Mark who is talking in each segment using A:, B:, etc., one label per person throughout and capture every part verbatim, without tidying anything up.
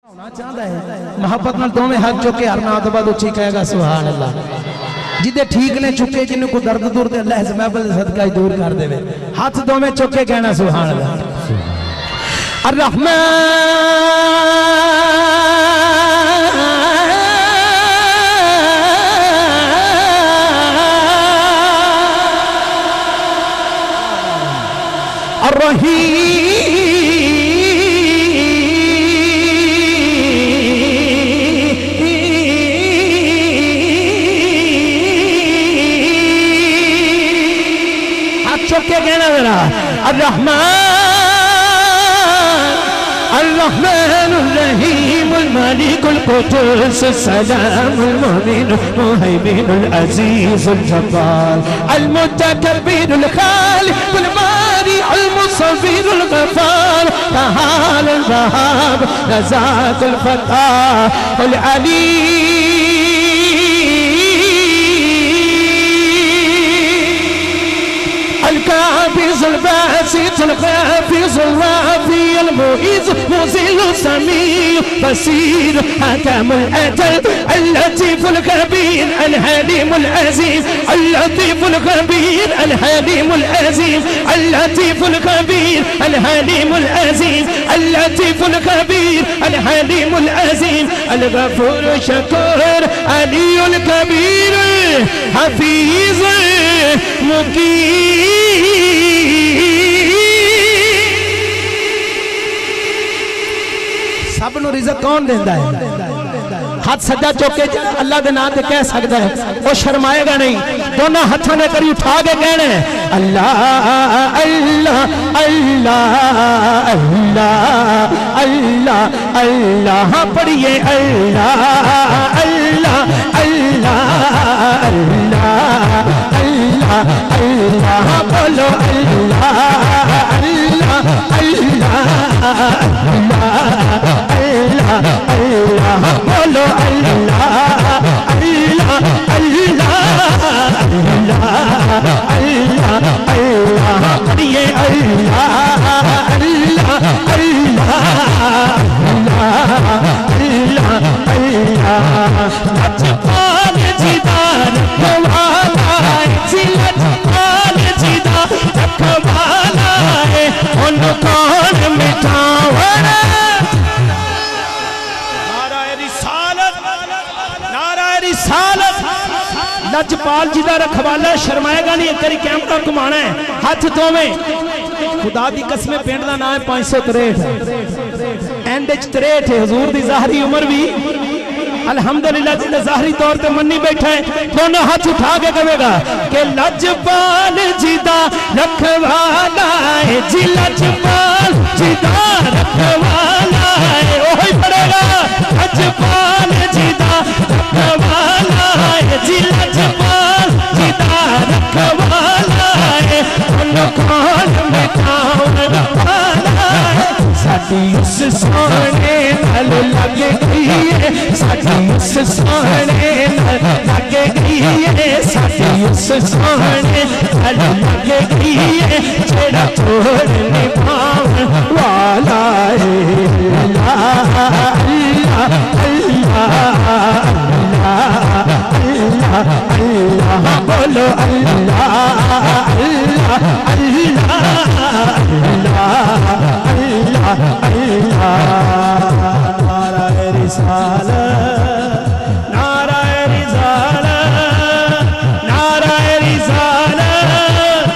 A: चाहता है मोहब्बत नाल दोवें हाथ चुके हर नात बाद उच्ची कहेगा सुभान अल्लाह। जिदे ठीक ने चुके जिन्हें को दर्द दूर दे अल्लाह इस महफिल सदका ही दूर कर देवे। हाथ दोवें चुके कहना सुभान अल्लाह। अर्रहमान अर्रहीम क्या कहना मेरा अर्रहमान अर्रहमानुर रहीमुल मालिकुल कुद्दूस सलामुल मुमिनुल मुहैमिनुल अजीजुल जब्बार अल मुतकब्बिरुल खालिकुल बारिउल मुसव्विरुल गफ्फार तआलल वहाब रज़ाकुल फताहुल अलीम الكافز الباسط الخافز الرافي المعز مذل السميع بصير حكم الأدل اللطيف الخبير الحليم العزيز اللطيف الخبير الحليم العزيز اللطيف الخبير الحليم العزيز اللطيف الخبير الحليم العزيز الغفور الشكور علي الكبير حفيظ مقيم सब नु रिज़्क़ कौन देंदा है? हाथ सज्जा चौके अल्लाह के नाम से कह सकता है, वो शर्माएगा नहीं। दोनों हाथों ने करी उठा के कहना है अल्लाह अल्लाह अल्लाह अल्लाह अल्लाह अल्लाह पढ़िए अल्लाह अल्लाह अल्लाह अल्लाह अल्लाह अल्लाह बोलो अल्लाह अल्लाह अल्लाह अल्लाह अल्लाह बोलो अल्लाह अल्लाह अल्लाह अल्लाह अल्लाह अल्लाह पढ़िए अल्लाह अल्लाह अल्लाह अल्लाह अल्लाह अल्लाह जीदार कवाला है जिलत पाल जीदा कवाला है उन कौन मिटावड़ा लजपाल जी का रखवाला शर्माएगा नहीं। एक कैमरा घुमाना है हाथ दोवें खुदा की कसम पिंड का नाम है पांच सौ त्रेठ एंड त्रेठ है। हजूर की ज़ाहरी उम्र भी अल्हम्दुलिल्लाह जिन्हें ज़ाहरी तौर पे मन्नी बैठा है दोनों हाथ उठा के कहेगा कि लजपाल जी का रखवाला है जी लजपाल जी का रखवाला है वही पड़ेगा लजपाल जी का रखवाला है जी लजपाल जी का रखवाला है उन कौन मिटाने वाला है साडी उस सोने नाल लग गई है साडी उस सोने नाल लग गई है साडी उस सोने नाल लग गई है जेड़ा छोड़ने पावन वाला है अल्लाह अल्लाह अल्लाह अल्लाह बोलो अल्लाह अल्लाह अल्लाह अल्लाह अल्लाह नाराए रिसालत नाराए रिसालत नाराए रिसालत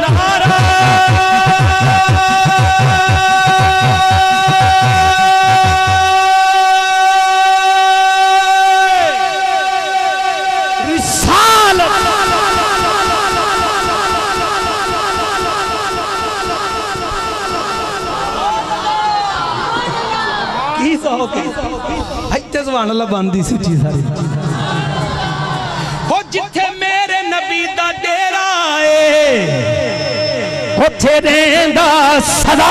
A: बंदी सूची सारी हो जिथे मेरे नबी दा डेरा है उथे रहंदा सदा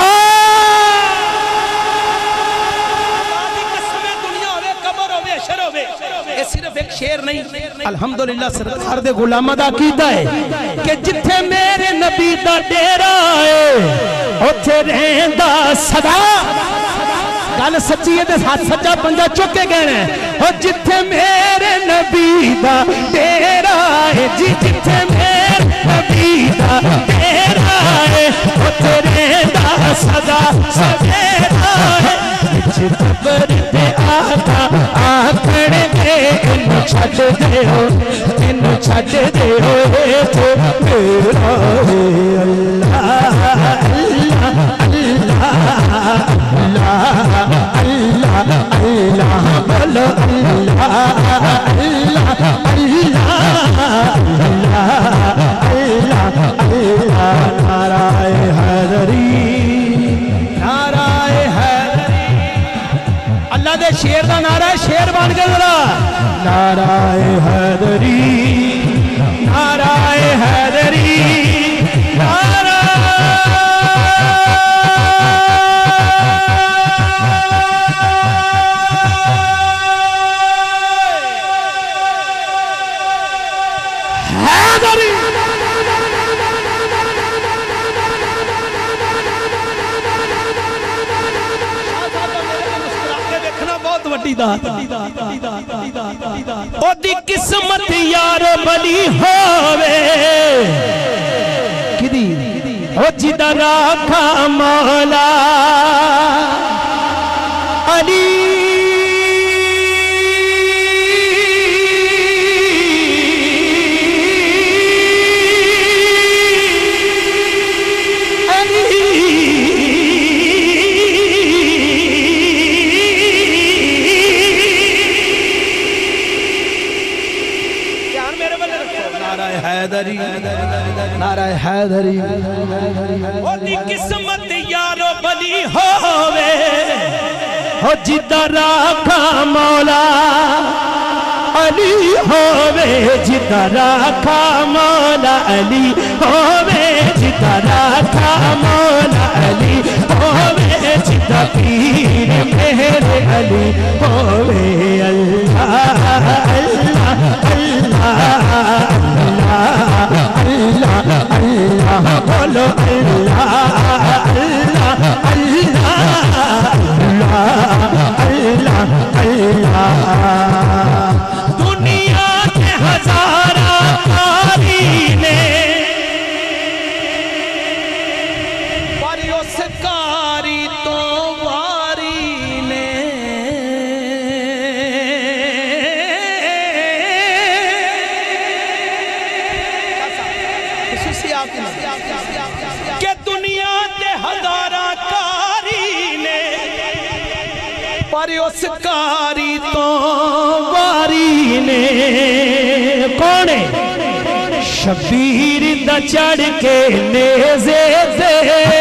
A: दुनिया होवे कब्र होवे शर होवे ये सिर्फ एक शेर नहीं अल्हम्दुलिल्लाह सरकार दे गुलामां दा अकीदा है कि जिथे मेरे नबी दा डेरा है उथे रहंदा सदा गल सच्ची है, हाथ सज्जा पंजा चुक के कहना है। और जिथे मेरे नबी दा डेरा है जी, जिथे मेरे नबी दा डेरा है, वो तेरे दा सदा सवेरा है। कबर दे आका आखड़ दे इनू छड़ दे हो, इनू छड़ दे हो तो मेरा है। अल्लाह अल्लाह अल्लाह अल्लाह अल्लाह बोलो अल्लाह अल्लाह अल्लाह अल्लाह अल्लाह। नाराए हैदरी नाराए हैदरी, अल्लाह दे शेर दा नारा है, शेर बन के जरा नाराए हैदरी नाराए हैदरी नारा ओदी किस्मत यार बली होवे किदी ओ जिदा राखा मौला अली नाराए हैदरी। ओदी किस्मत यारो बली होवे हो जिदा राखा मौला अली होवे, जिदा राखा मौला अली होवे, जिदा राखा मौला अली होवे, जिदा पीर मेरे अली होवे। अल्लाह अल्लाह अल्लाह अल्लाह अल्लाह बोलो अल्लाह अल्लाह अल्लाह अल्लाह अल्लाह। दुनिया के हजारा कारी ने पर उस कारी तो वारी ने के दुनिया के हजारा कारी ने पर उस कारी तो वारी ने कौन है? शबीर दा चढ़ के नेज़े दे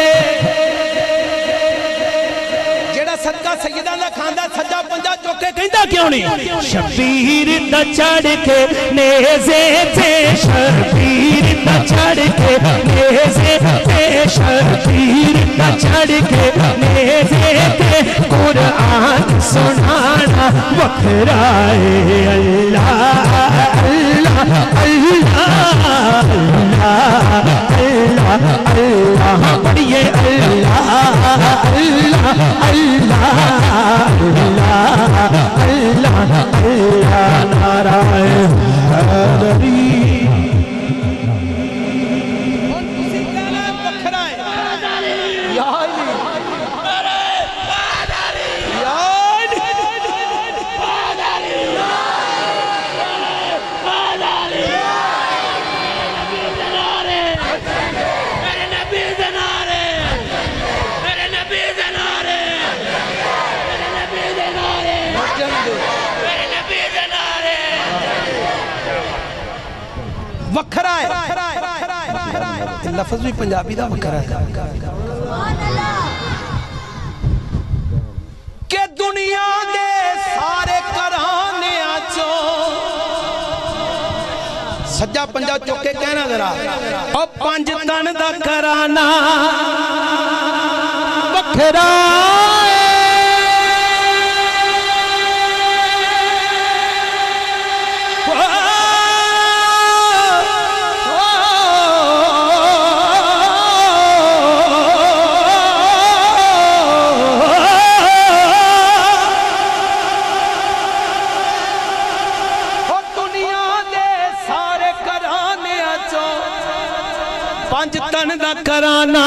A: जेड़ा सदका सैयदा दा खांदा सज्जा पंजा चौके कहंदा क्यों नहीं? शबीर दा चढ़ के नेज़े दे, शबीर दा चढ़ के नेज़े दे, शबीर दा चढ़ के नेज़े दे, कुरान सुनाना वखरा है। अल्लाह अल्लाह अल्लाह अल्लाह अल्लाह पढ़िए अल्लाह अल्लाह अल्लाह अल्लाह अल्लाह। नाराए हैदरी वखरा है, लफ्ज़ भी पंजाबी दा वखरा है के दुनिया दे सारे घराने चो सज्जा पंजा चौके कहना जरा और पंज तन दा घराना वखरा पंज तन दा कराना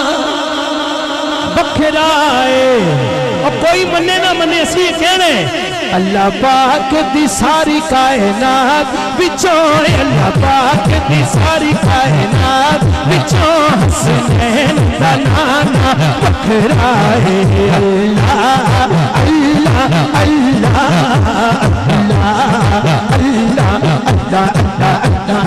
A: बखरा है और कोई मन्ने ना मन्ने असी कहने अल्लाह पाक दी सारी कायनात विचों अल्लाह पाक दी सारी कायनात विचों हसनैन दा नाना बखरा है अल्लाह अल्लाह अल्लाह अल्लाह अल्लाह अल्लाह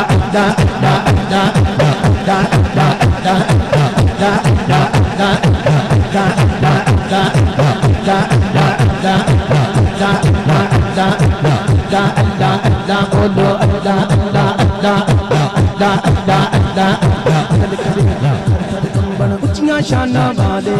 A: उच्चियां शाना वाले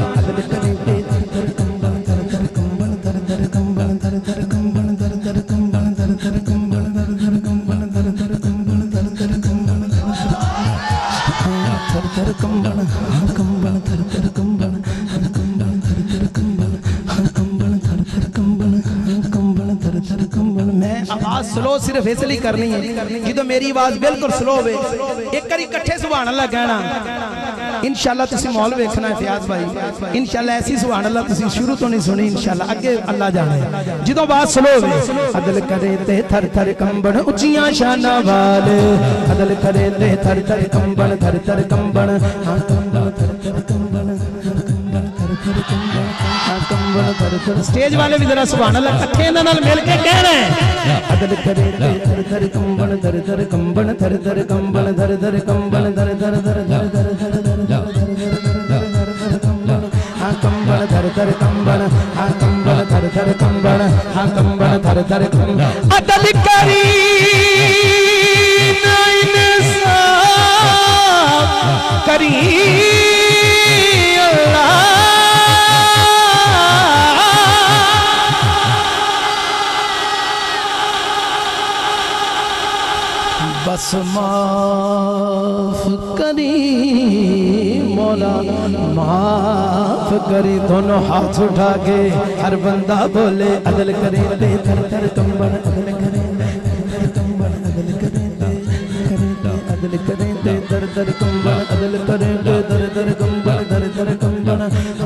A: आवाज स्लो सिर्फ इसलिए करनी है जो मेरी आवाज बिल्कुल स्लो हो एक बार इकट्ठे सुभान अल्लाह कहना इंशाअल्लाह तुसी मौल वेखना है फियाज भाई इंशाअल्लाह ऐसी सुभान अल्लाह तुसी शुरू तो नहीं सुनी इंशाअल्लाह अगे अल्लाह जाने जो आवाज स्लो हो अदल करे ते थर थर कंबन उच्चियां शाना वाले अदल करे ते थर थर कंबन थर थर कंबन हां कंबन थर थर कंबन स्टेज वाले भी जरा सुभान अल्लाह इकट्ठे इन्हां नाल मिल के कहना है अदल करे थर थर कंबन थर थर कंबन थर थर कंबन थर थर कंबन थर थर थर थर थर हां कंबन थर थर कंबन हां कंबन थर थर कंबन हां कंबन थर थर कंबन अदल करी नैन साफ करी बस माफ करी मौला माफ करी दोनों हाथ उठा के हर बंदा बोले अदल करे दे थर थर कंबन अदल करे दे कंबन अदल करे दे अदल करे दे दर दर कंबन अदल करे दे दर दर कंबन दर दर कंबन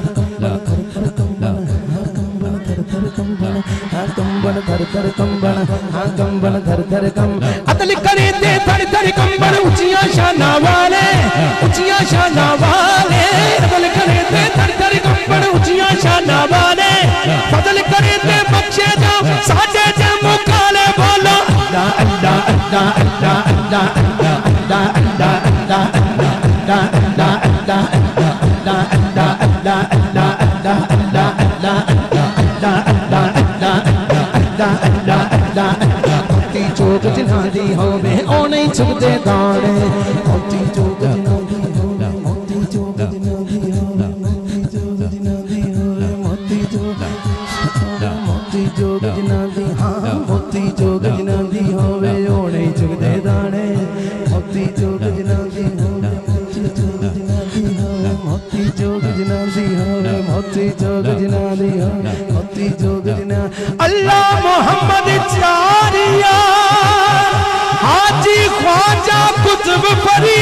A: कंबन थर थर कंबन हां कंबन थर थर कंबन अदल करे दे थर थर कंबन उच्चियां शाना वाले उच्चियां शाना वाले अदल करे दे थर थर कंबन उच्चियां शाना वाले फजल करे दे बख्शे जो साडे ते मुकाले बोलो अल्लाह अल्लाह अल्लाह अल्लाह अल्लाह अल्लाह अल्लाह अल्लाह अल्लाह अल्लाह अल्लाह अल्लाह अल्लाह अल्लाह अल्लाह मोती चोक जिन्हां दी होवे ओ नहीं चुगदे दाने मोती चोक जिन्हां दी होवे मोती चोक जिन्हां दी होवे मोती चोक जिन्हां दी होवे मोती चोक मोती चोक जिन्हां दी हां मोती चोक जिन्हां दी होवे ओ नहीं चुगदे दाने मोती चोक जिन्हां दी होवे मोती चोक जिन्हां दी होवे मोती चोक जिन्हां दी होवे मोती चोक जिन्हां दी होवे मोती चोक जिन्हां अल्लाह मोहम्मद चारिया हाजी ख्वाजा कुतुब फरी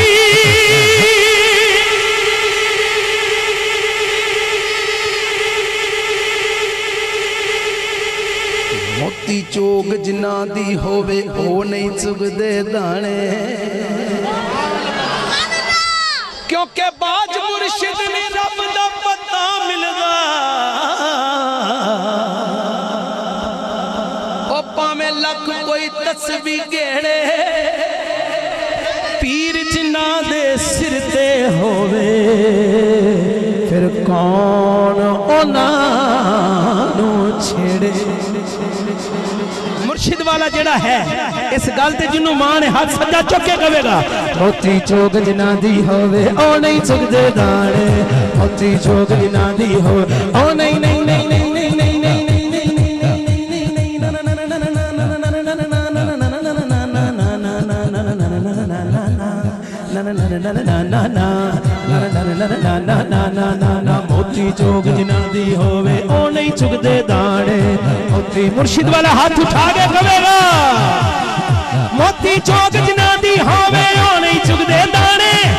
A: मोती चोक जिन्हां दी होवे ओ नहीं चुगदे दाने क्योंकि बाज मुर्शिद ने रब दा पता मिलदा ओ पावे लख कोई तस्बी गेड़े पीर जिन्ना दे सिर ते होवे फिर कौन ओना नू छेड़े मुर्शिद वाला जेड़ा है इस गल ते जिन्नू मान है हाथ सज्जा चुक के कहेगा मोती चोक जिन्ना दी होवे ओ नहीं चुगदे दाने मोती चोक जिन्ना दी हो ओ नहीं नहीं नहीं नहीं नहीं नहीं मोती चोक जिन्ना दी होवे ओ नहीं चुगदे दाने मोती मुर्शिद वाला हाथ उठा के कहेगा मोती चोक जिन्ना दी होवे ओ नहीं चुगदे दाने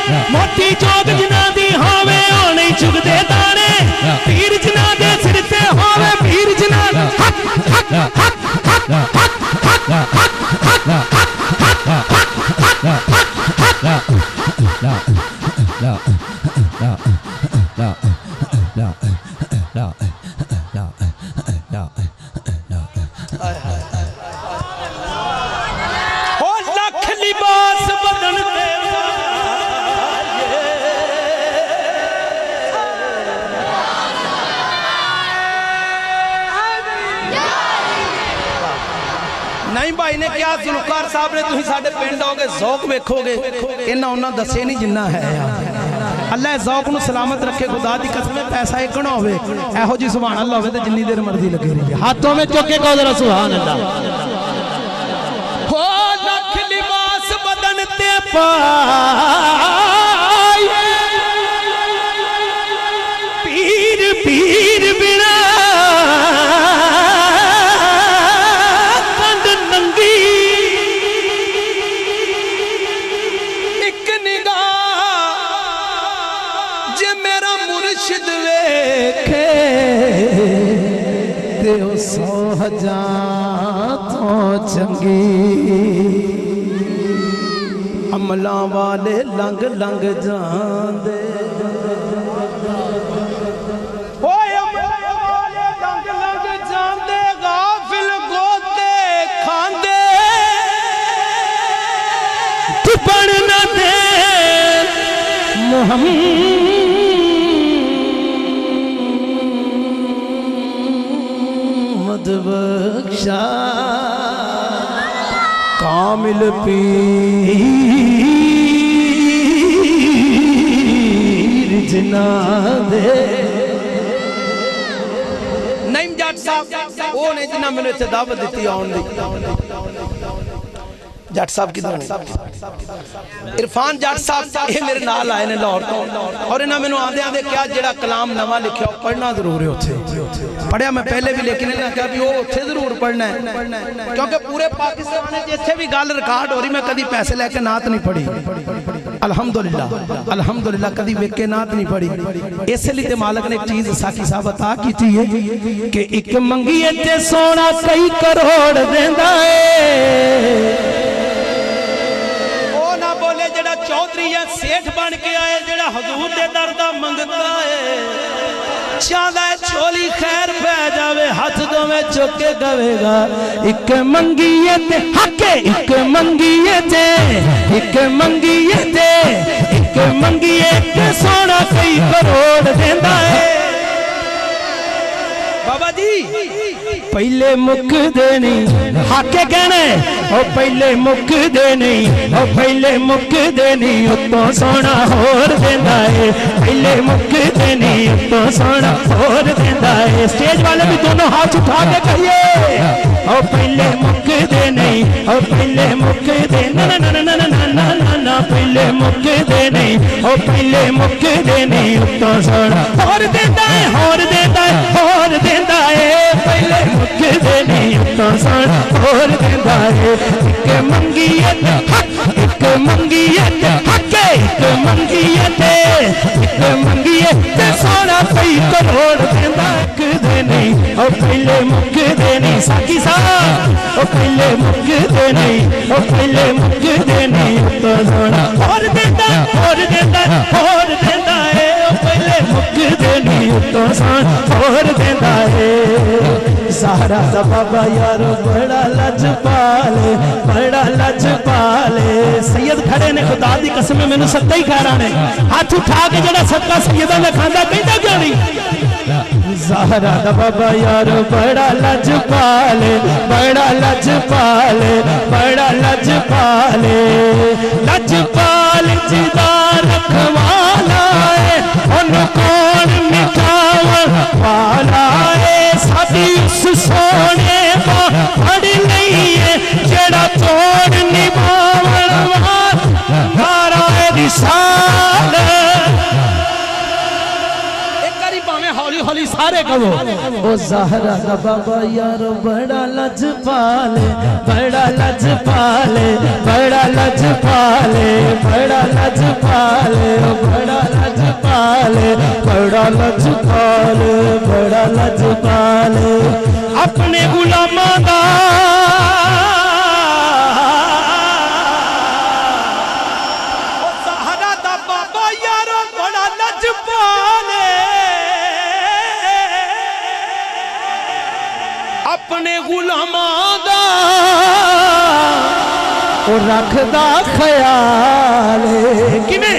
A: खेती जोग जिन्हां दी होवे ओ नहीं चुगदे दाने पीर जिन्हां दे सिर ते होवे पीर जिन्हां हक हक हक हक हक हक हक लख लिबास बदन ते नहीं भाई ने क्या जुल्फकार साहब ने तुम साडे पिंड आओगे ज़ौक वेखोगे इन्ना उन्ना दसे नहीं जिन्ना है अल्लाह ज़ौक नूं सलामत रखे खुदा दी कसम पैसा एक ना होवे एहो जी सुभान अल्लाह होवे ते जिन्नी देर मर्जी लगे रही हाथों में चुक के कहो जरा सुभान अल्लाह हो लख लिबास बदन ते पाए पीर पीर बिना सौ हजार तो चंगी अमला वाले लंग लंग जांदे लंग लंग जांदे गाफिल गोते खांदे बन न दे मोहम्मद बख्शा कामिल पीर जिना दे नहीं जट साहब वो ने जिन्ना मैंने इत्थे दावत दी आउण दी जट साहब किधर इरफान जट साहब ये मेरे नाल आए ने लाहौर तो और इन्हें मैंने आंदे आंदे क्या जेड़ा कलाम नवा लिखा पढ़ना जरूर है उत्थे पढ़िया मैं पहले भी लेकिन इन्हें कहा भी वो उत्थे जरूर पढ़ना है क्योंकि पूरे पाकिस्तान में जिथे भी गल रिकॉर्ड हो रही मैं कभी पैसे लेके नात नहीं पढ़ी अल्हम्दुलिल्लाह अल्हम्दुलिल्लाह कभी वेख के नात नहीं पढ़ी इसलिए ते मालिक ने एक चीज साकी साहब अता की है कि एक मंगीए ते सोना कई करोड़ देंदा है चौधरी या सेठ बन के आए जेड़ा हजूर दे दर दा मंगदा है चाहदा है चोली खैर पै जावे हाथ दोवें चुक के गवेगा एक मंगीए ते हके एक मंगीए ते एक मंगीए ते एक मंगीए ते सोना कई करोड़ देंदा है बाबा जी पहले मुक देनी हाके कहना ओ पहले मुक देनी ओ पहले मुक देनी उतो सोना होर देंदा है पहले मुक देनी उतो सोना होर देंदा है स्टेज वाले भी दोनों हाथ उठा के कहिए ओ पहले मुक देनी ओ पहले मुक देनी ना ना ना ना ना ना ना पहले मुक देनी ओ पहले मुक देनी उतो सोना होर देंदा है होर देंदा है होर देंदा है पहले मुक देनी तो सोना होर देंदा है एक मंगीए ते हक एक मंगीए ते हक एक मंगीए ते एक मंगीए ते सोना कई करोड़ देंदा एक देनी ओ पहले मुक देनी साकी साहब ओ पहले मुक देनी ओ पहले मुक देनी तो सोना होर देंदा होर देंदा होर देंदा है ओ पहले मुक देनी तो सोना होर देंदा है सारा दा बाबा यारो बड़ा लजपाले बड़ा लजपाले सैयद खड़े ने खुदा दी कसम मैनू सत्ता ही खैरा ने हाथ उठा के जड़ा सत्ता सैयदा ने खांदा कहंदा क्यों नहीं ज़हरा दा बाबा यारो बड़ा लजपाले बड़ा लजपाले बड़ा लजपाले लजपाल जिदा रखवाला है ओनु कौन मिटावन वाला है साडी उस सोने पड़ नहीं है जेड़ा तोड़ निभावन वाला है रिसाल एक करी भावे हौली हौली सारे कहो ओ ज़हरा दा बाबा यारो बड़ा लजपाले बड़ा लजपाले बड़ा लजपाले बड़ा लजपाले बड़ा लजपाले बड़ा लजपाले बड़ा लजपाले अपने गुलामा दा अपने गुलामां दा ओ रखदा ख्याल किवें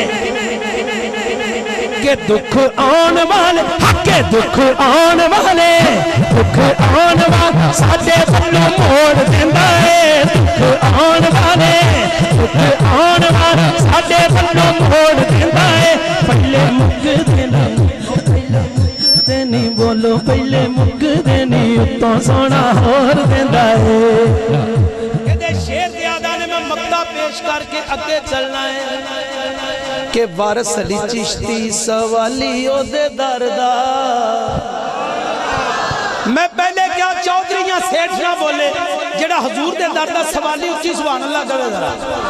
A: के दुख आने वाले के दुख आने वाले दुख आने वाले साडे वल्लों मोड़ देंदा है दुख आने वाले दुख आने वाले साडे वल्लों मोड़ देंदा है पहले मुक देना नहीं बोलो पहले मुक देनी उतो सोना होर देंदा है कहते शेर दे आदा ने मैं मक्ता पेश करके अगे चलना है कि वारिस अली चिश्ती सवाली ओदे दरदा मैं पहले क्या चौधरीयां सेठ ना बोले जेड़ा हुजूर दे दरदा सवाली उच्ची सुभान अल्लाह करे जरा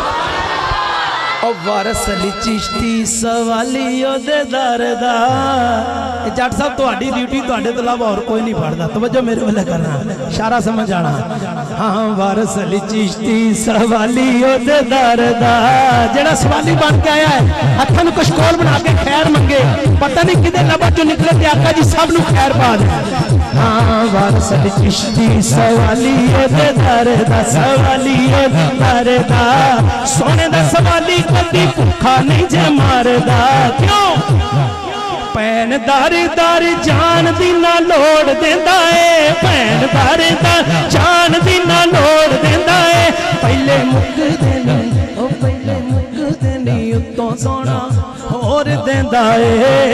A: ओ वारिस अली चिश्ती सवाली ओदे दरदा जट साहब तुहाडी ड्यूटी तुहाडे तो इलावा और कोई नहीं पढ़दा तवज्जो मेरे वाले करना इशारा समझ आना हां वारिस अली चिश्ती सवाली ओदे दरदा जेड़ा सवाली बन के आया है हत्थां नूं कुछ कोल बना के खैर मंगे पता नहीं किदे लबा चों निकले ते आका जी सब नूं खैर पा दे हां वारिस अली चिश्ती सवाली ओदे दरदा सवाली ओदे दरदा सोने दा सवाली कदी भुखा नहीं जे मारदा क्यों भैन दारी दारी जान दी ना लोड़ देंदा है भैन दारी दार जान दी ना लोड़ देंदा है पहले मुक देनी ओ पहले मुक देनी उत्तों सोना होर देंदा है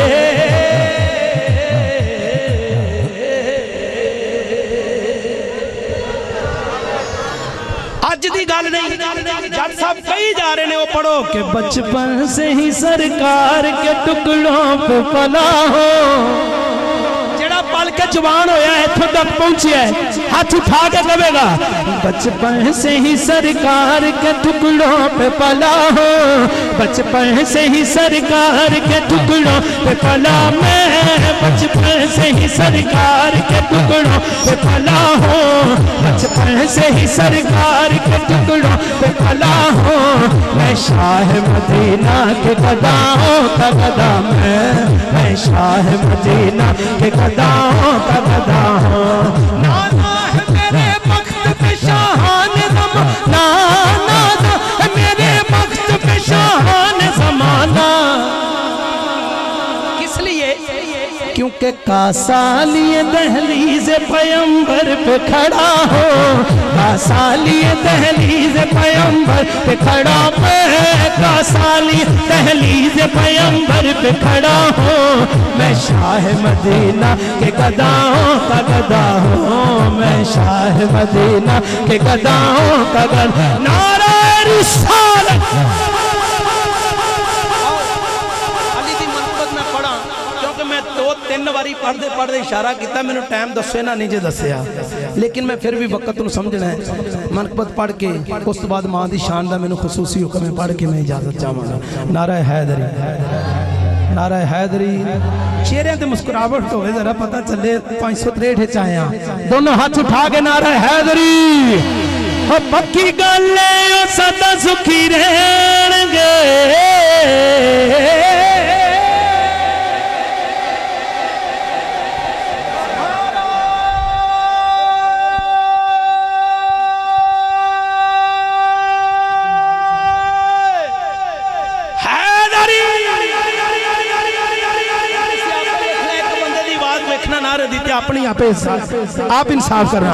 A: अज दी गल नहीं जट साहब कही जा रहे ने वो पढ़ो कि बचपन से ही सरकार के टुकड़ों पे पला हो जेड़ा पल के जवान होया है इत्थों तक पहुंचा है हाथ उठा के कहेगा बचपन से ही सरकार के टुकड़ों पे पला हो बचपन से ही सरकार के टुकड़ों पे पला मैं बचपन से ही सरकार के टुकड़ों पे पला हो बचपन से ही सरकार के टुकड़ों पे पला हो मैं शाह मदीना के गदाओं का गदा मैं मैं शाह मदीना के गदाओं का गदा हूँ नाना है मेरे वक्त पे शाहान ज़माना नाना है मेरे वक्त पे शाहान ज़माना किस लिए क्योंकि कासालिए दहलीज पैगंबर पे खड़ा हो कासालिए दहलीज पैगंबर पे खड़ा पे कासाली दहलीज पैगंबर पे खड़ा हो मैं शाह मदीना के गदाओं का गदा हूँ मैं शाह मदीना के गदाओं का गदा नारा रिसालत दो तीन बारी पढ़ते पढ़ते इशारा किया मैंने टाइम दसो ना नहीं जे दसिया लेकिन मैं फिर भी वक्त नूं समझना है मनकबत पढ़ के उस तो बाद मां दी शान दा मैंने खसूसी हुक्म है पढ़ के मैं इजाजत चाहांगा नारा हैदरी नारा हैदरी चेहरे ते मुस्कुराहट होवे जरा पता चले पाँच सौ तिरसठ आया दोनों हाथ उठा के नारा हैदरी ओ पक्की गल है ओ सदा सुखी रहणगे अपनी आप आप इंसाफ करना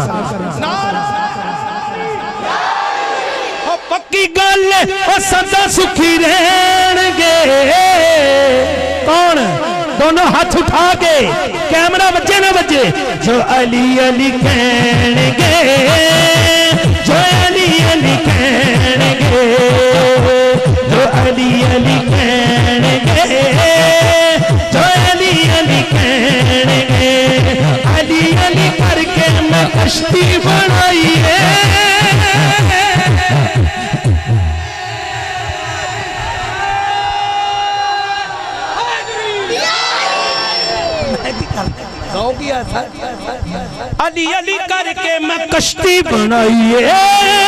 A: पक्की गल सदा सुखी रहणगे कौन दोनों हाथ उठा के कैमरा बच्चे ना बच्चे जो अली अली कहणगे जो अली अली कहणगे जो अली अली कहणगे जो अली अली कहणगे कश्ती बनाई है अली अली करके मैं कश्ती बनाई है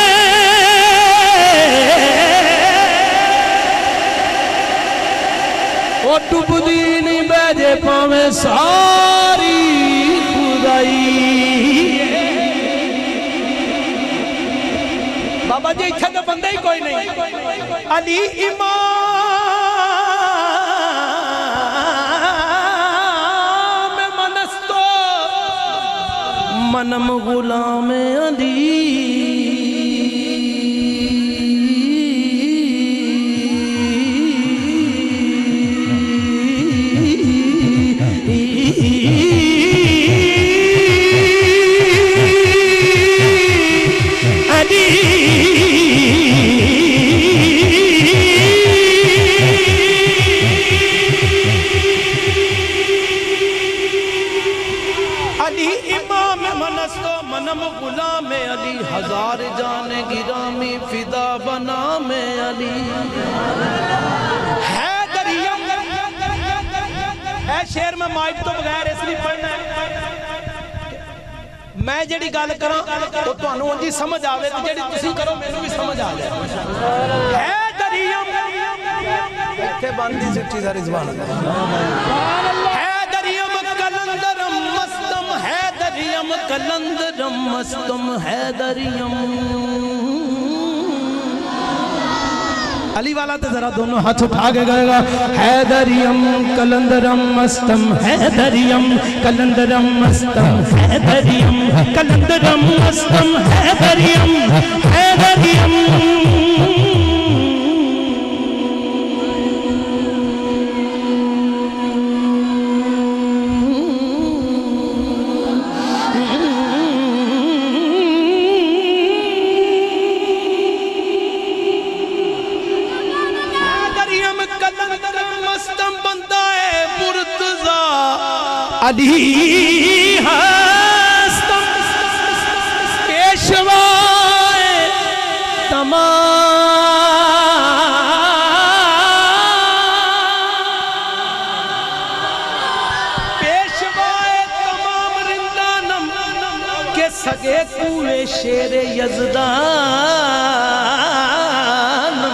A: ओ डुबदी नहीं बजे पावे सारी खुदाई। बाबा जी इत्थे तो बंदा ही कोई नहीं। अली इमाम मनस्तो मनम गुलाम अली हजार जाने गिरामी फिदा बना में अली है दरिया। है शेर में माइक तो बगैर इसलिए पढ़ना है मैं जेड़ी गल करा तो तुहानू उंजी समझ आवे ते जेड़ी तुसी करो मैनू भी समझ आ जाए। है दरिया इत्थे बंदी सच्ची सारी ज़बान है दरिया कलंदरम मस्तम है दरियम कलंदरम मस्तम है दरियम। अली वाला तो जरा दोनों हाथ उठा के गाएगा। है दरियम कलंदरम मस्तम है दरियम कलंदरम मस्तम है दरियम कलंदरम मस्तम है दरियम है दरियम। अली हस्तम पेशवाए तमाम पेशवाए तमाम रिंदानम के सगे कुए शेरे यज़दानम।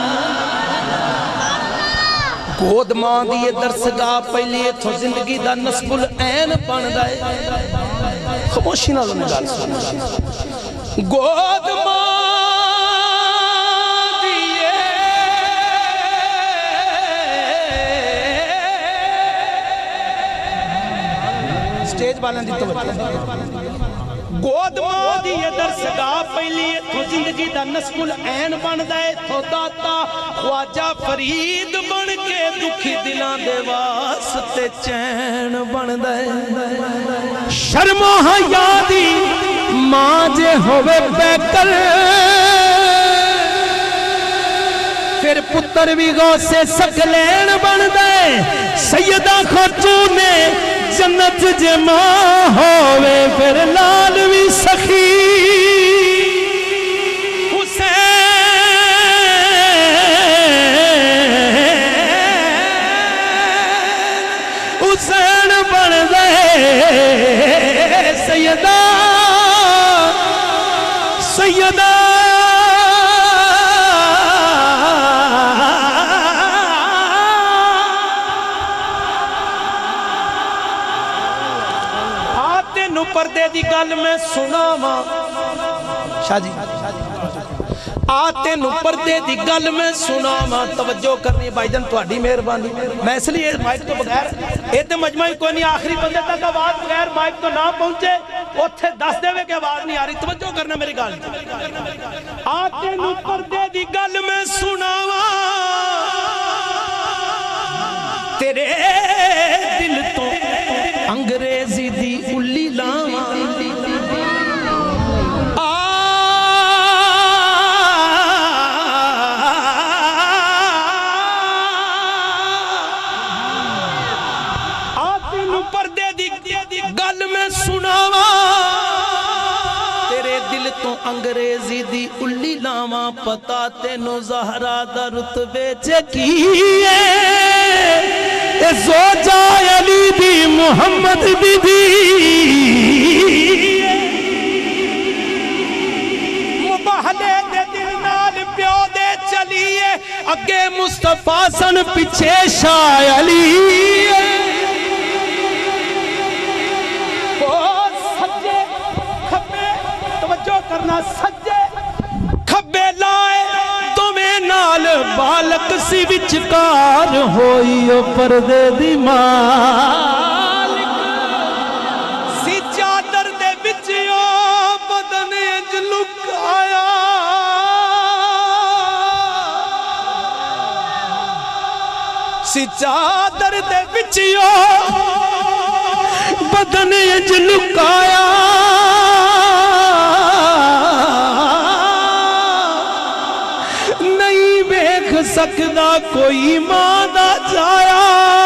A: गोद मां दी दरसगाह पहले इथों जिंदगी दा नस्बुल ऐन बनदा है। खामोशी नाल गल सुन। गोद मां दी स्टेज वाले दी तवज्जो। गोद मां दी दरसगाह पहली इथों जिंदगी दा नस्बुल ऐन बनदा है। इथों दाता ख्वाजा फरीद बन के दुखी दिलां दे वास्ते चैन बनदा है। शर्मो हया दी मां जे होवे बैकल फिर पुत्र भी गौसे सकलैन बनदा है। सैयदा खातून जन्नत जे मां होवे फिर लाल भी सखी हुसैन बन गए। सैयदा सैयदा पर्दे दी गल मैं सुनावा शाह जी आ तेनू पर्दे दी गल मैं सुनावा। तवज्जो करनी भाईजान तुहाडी मेहरबानी। मैं इसलिए माइक तो बगैर ये तो मजमा ही कोई नहीं। आखिरी बंदे तक आवाज बगैर माइक तो ना पहुंचे उथे दस देवे कि आवाज नहीं आ रही। तवज्जो करना मेरी गल। आ तेनू पर्दे दी गल मैं सुनावा तेरे दिल तो अंग्रेजी दी उल्ली लावा। पर्दे दी गल में सुनावा दिल तो अंग्रेजी दी उल्ली लावा पता तेनू ज़हरा दा रुतबे च की है ज़ोजा अली दी मुहम्मद बीबी मुबाहले दे दिल नाल प्यो दे चलिए अगे मुस्तफा सन पिछे शाह अली करना सज्जे खब्बे लाए तुम्हें नाल बालक सी विचकार होई ओ पर्दे दी मालिक सी चादर दे विच ओ बदन इंज लुकाया सी चादर दे विच ओ बदन इंज लुकाया सकदा कोई मां दा जाया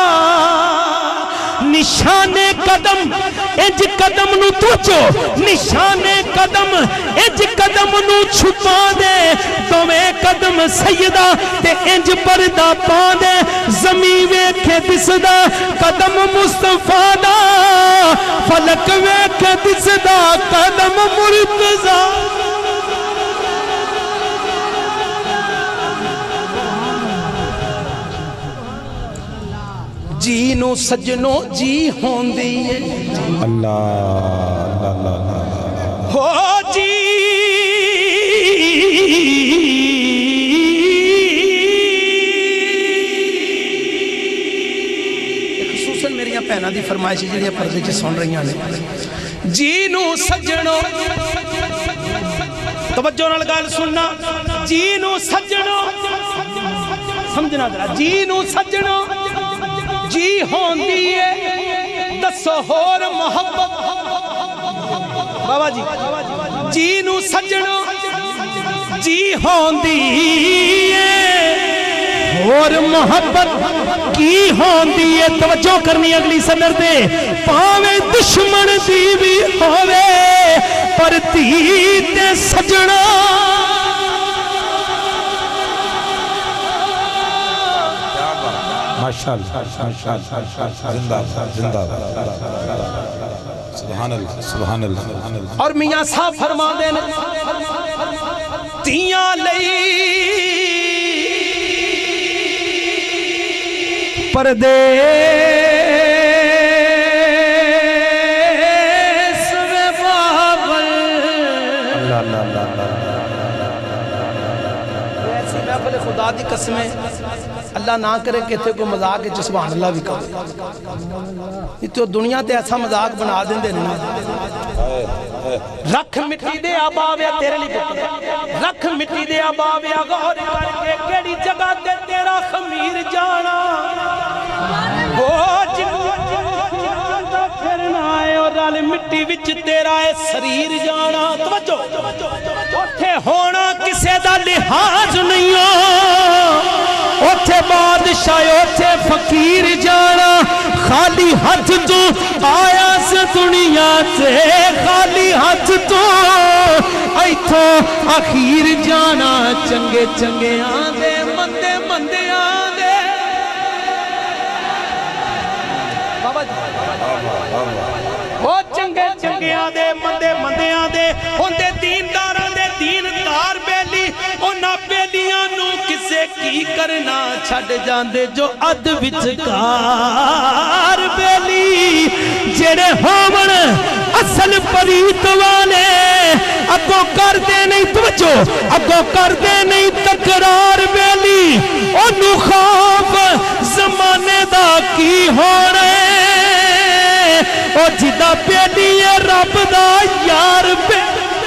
A: निशाने कदम इंज कदम नु तुचो निशाने कदम इंज कदम नु छुपा दे दोवें कदम सैयदा ते इंज पर्दा पा दे ज़मी वेखे दिसदा कदम मुस्तफा दा फलक वेखे दिसदा कदम मुर्तज़ा जी नो सजनो जी होंदी है अल्लाह अल्लाह हो जी खुसूसन मेरिया भैनों की फरमाइश जी पर्दे च सुन रही ने जी नो सजनो तवज्जो नाल गल सुनना जी नो सजनो समझना जरा जी नो सजनो जी होंदी है दसो होर मोहब्बत बाबा जी जी नू सजनो जी होंदी है होर मोहब्बत की होंदी है तवज्जो करनी अगली सदर दे पावे दुश्मन दी भी होवे पर धी ते सजना माशाअल्लाह जिंदाबाद जिंदाबाद सुभान अल्लाह सुभान अल्लाह और मियां साहब फरमाते हैं तियां लई परदेस में बाबल अल्लाह अल्लाह ऐसी महफिल खुदा दी कसमें अल्लाह ना करे कि इतने कोई मजाक सुभान अल्लाह भी करे तो दुनिया ते ऐसा मजाक बना देंदे ने रख मिट्टी दे आबावे तेरे लिए पुत्र रख मिट्टी दे आबावे गौर करके केड़ी जगह ते तेरा खमीर जाना वो जिंदा फिरना है और रल मिट्टी विच तेरा है शरीर जाना तवज्जो ओथे होना किसे दा लिहाज नहीं हो ओथे बादशाह ओथे फकीर जाना खाली हाथ तो आया से दुनिया से खाली हाथ तो इथों आखिर जाना चंगे चंगे आंदे मंदे मंदे आंदे बाबा ओ चंगे चंगे आंदे मंदे मंदे आंदे होंदे दीनदारां दे दीनदार बेली उन्हां बेलियां नू किसे की करना छड़ जांदे जो अद विचकार बेली जेड़े होवन असल परीत वाले अगों करदे नहीं तवज्जो अगों करदे नहीं तकरार बेली ओनू खौफ जमाने दा की होना ओ जिदा बेली है रब दा यार बे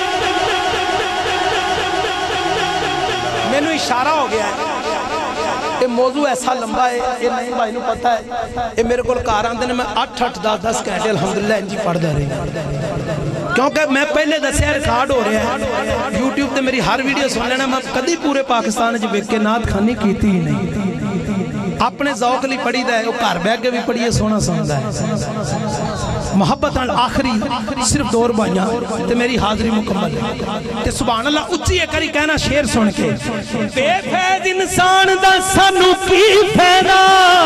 A: मैनू इशारा हो गया है ये मौजू ऐसा लंबा है ये नहीं भाई नू पता है ये मेरे को घर आते हैं मैं अठ अठ दस दस घंटे अलहमदुलिल्लाह इंजी पढ़ता रही क्योंकि मैं पहले दसिया रिकॉर्ड हो रहा है यूट्यूब पे मेरी हर वीडियो सुन लेना मैं कभी पूरे पाकिस्तान च वेख के नात खानी की ही नहीं अपने जौक लिए पढ़ी दा है वो घर बह के भी पढ़िए सोना सुनता है मोहब्बत नाल आखिरी सिर्फ दो रुबाइयां ते मेरी हाज़री मुकम्मल है। ते सुभान अल्लाह उच्ची एक बारी कहना शेर सुन के, बेफैज इंसान दा सानू की फायदा,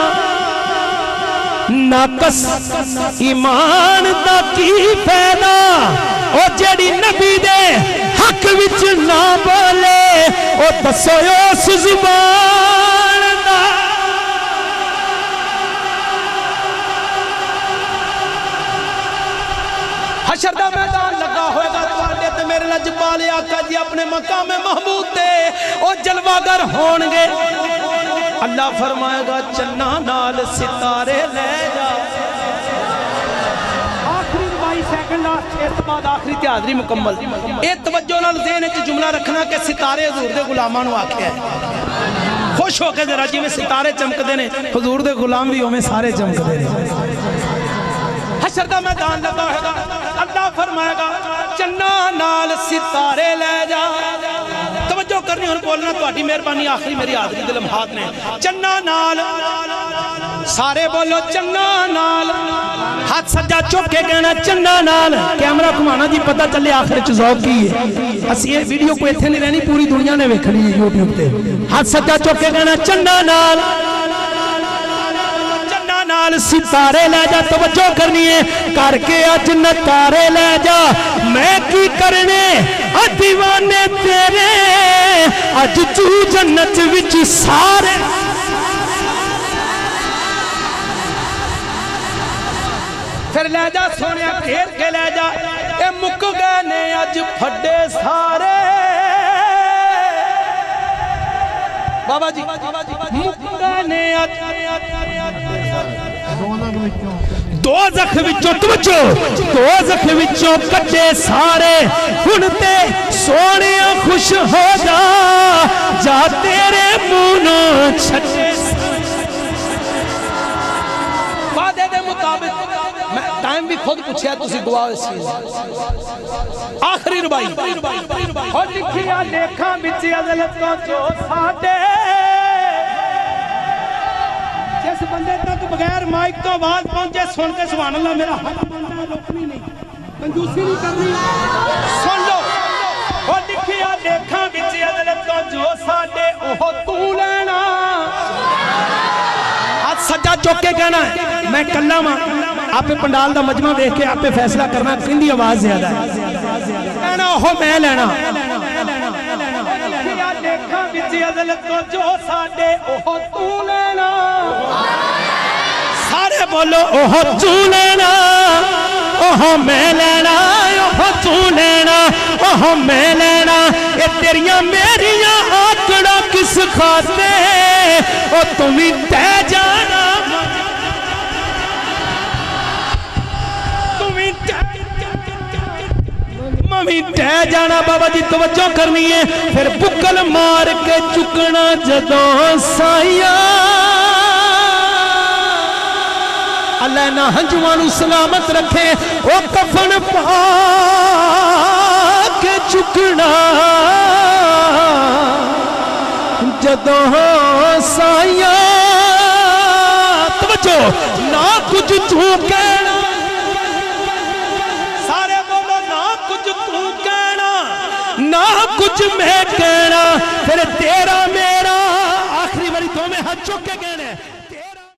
A: नाकस ईमान दा की फायदा, ओ जेड़ी नबी दे हक विच ना बोले, ओ दसो उस जुबान दा। हशर दा मैदान लगा होएगा तुहाडे ते मेरे लजपाले आका जी अपने मकाम महमूद ते ओ जलवागर होणगे। अल्लाह फरमाएगा चन्ना नाल सितारे ले जा। आखिरी बाईस सेकंड लास्ट शेर तो बाद आखिरी ते हाज़री मुकम्मल। ए तवज्जो नाल ज़हन च जुमला रखना कि सितारे हुजूर दे गुलामां नूं आखिया है। खुश होके जरा जिवें सितारे चमकदे ने हुजूर दे गुलाम भी उवें सारे चमकदे ने। हशर दा मैदान लगा होगा अल्लाह फरमाएगा चन्ना नाल सितारे ले जा। तवज्जो करनी हुण बोलना तुहाडी मेहरबानी आखिरी मेरी हाज़री दे लम्हात ने। चन्ना नाल सारे बोलो चन्ना नाल, हाथ सज्जा चुक के कहना चन्ना नाल। कैमरा घुमाना जी पता चले आखिर च ज़ौक़ की है। असी ये वीडियो को इत्थे नहीं रहनी पूरी दुनिया ने वेखनी है यूट्यूब पे। हाथ सज्जा चुक के कहना चन्ना नाल, नाल सितारे ले जा। तवज्जो करनी है करके अज नतारे ले जा। मैं की करने आ दीवाने तेरे, अज तू जन्नत विच सारे। फिर ले जा सोनिया घेर के ले जा। ए मुक गए ने अज फड्डे सारे। बाबा जी मुक गए ने अज दो जख विचों तवज्जो दो जख विचों कटे सारे। हुण ते सोने खुश हो जा, जा तेरे मुंह छटे। वादे दे मुताबिक मैं टाइम भी खुद पूछया तुसी दुआ सी। आखिरी रुबाई हो लिखिया लेखा विच अदलत तो जो साडे। जिस बंदे तक बगैर माइक तो आवाज पहुंचे सुन के सुभान अल्लाह मेरा हक बनता है, रोकनी नहीं, कंजूसी नहीं करनी। सुन लो ओ लिखिया लेखा विच अदलत तो जो साडे ओह तू लेना। हाथ सज्जा चुक के कहना मैं कल्ला वां। आपे पंडाल दा मजमा देख के आपे फैसला करना किंदी आवाज ज्यादा है। कहना ओह मैं लेना। लेखा विच अदलत तो जो साडे ओह तू लेना। सारे बोलो ओह तू लेना, ओह मैं लेना, ओह तू लेना, ओह मैं लेना। ये तेरिया मेरिया आकड़ा किस खाते, ओ तुम्ही तै जाना, तुम्ही मम्मी तै जाना। बाबा जी तवज्जो करनी है। फिर बुकल मार के चुकना जदों साइया। अल्लाह ना हंजुआं सलामत रखे। ओ कफन पा के चुकना जदों साइया। तवज्जो ना कुछ तू कहना, सारे बोलो ना कुछ तू कहना, ना कुछ मैं कहना। फिर तेरा मेरा आखिरी बारी दो में हाथ चुक के